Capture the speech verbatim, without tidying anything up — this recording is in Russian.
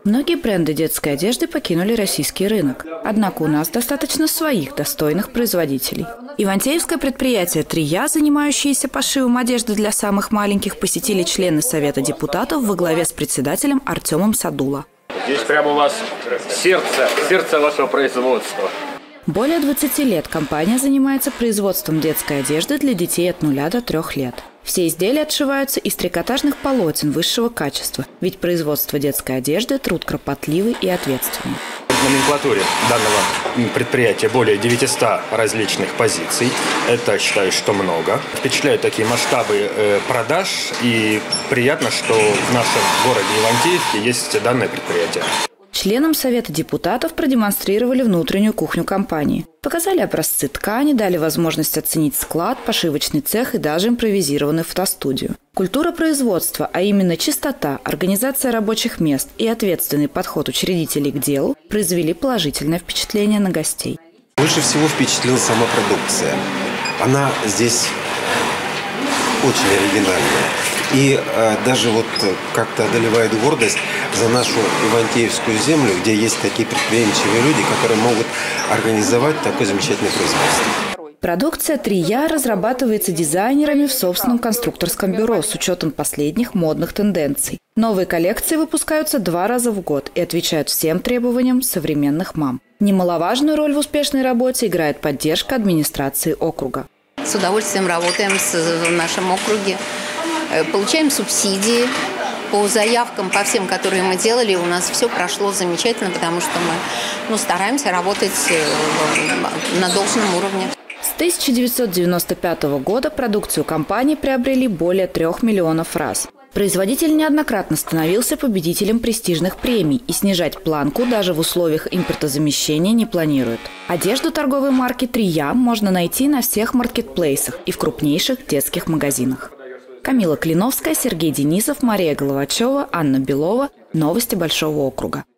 Многие бренды детской одежды покинули российский рынок. Однако у нас достаточно своих достойных производителей. Ивантеевское предприятие «Трия», занимающееся пошивом одежды для самых маленьких, посетили члены Совета депутатов во главе с председателем Артемом Садула. Здесь прямо у вас сердце, сердце вашего производства. Более двадцати лет компания занимается производством детской одежды для детей от нуля до трех лет. Все изделия отшиваются из трикотажных полотен высшего качества, ведь производство детской одежды – труд кропотливый и ответственный. В номенклатуре данного предприятия более девятисот различных позиций. Это, считаю, что много. Впечатляют такие масштабы продаж, и приятно, что в нашем городе Ивантеевке есть данное предприятие. Членам Совета депутатов продемонстрировали внутреннюю кухню компании. Показали образцы ткани, дали возможность оценить склад, пошивочный цех и даже импровизированную фотостудию. Культура производства, а именно чистота, организация рабочих мест и ответственный подход учредителей к делу произвели положительное впечатление на гостей. Больше всего впечатлила сама продукция. Она здесь очень оригинальная. И э, даже вот как-то одолевает гордость за нашу Ивантеевскую землю, где есть такие предприимчивые люди, которые могут организовать такое замечательное производство. Продукция «Трия» разрабатывается дизайнерами в собственном конструкторском бюро с учетом последних модных тенденций. Новые коллекции выпускаются два раза в год и отвечают всем требованиям современных мам. Немаловажную роль в успешной работе играет поддержка администрации округа. С удовольствием работаем в нашем округе. Получаем субсидии по заявкам, по всем, которые мы делали. У нас все прошло замечательно, потому что мы ну, стараемся работать на должном уровне. С тысяча девятьсот девяносто пятого года продукцию компании приобрели более трех миллионов раз. Производитель неоднократно становился победителем престижных премий и снижать планку даже в условиях импортозамещения не планирует. Одежду торговой марки «Трия» можно найти на всех маркетплейсах и в крупнейших детских магазинах. Камила Клиновская, Сергей Денисов, Мария Головачева, Анна Белова. Новости Большого округа.